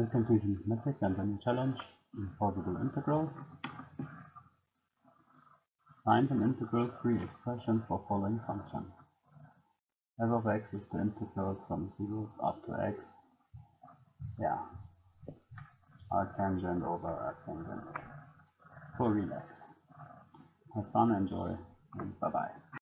Welcome to the Mathematics and the new challenge, impossible integral. Find an integral-free expression for following function. f of x is the integral from 0 up to x. Yeah, arctangent over arctangent for real x. Have fun, enjoy, and bye-bye.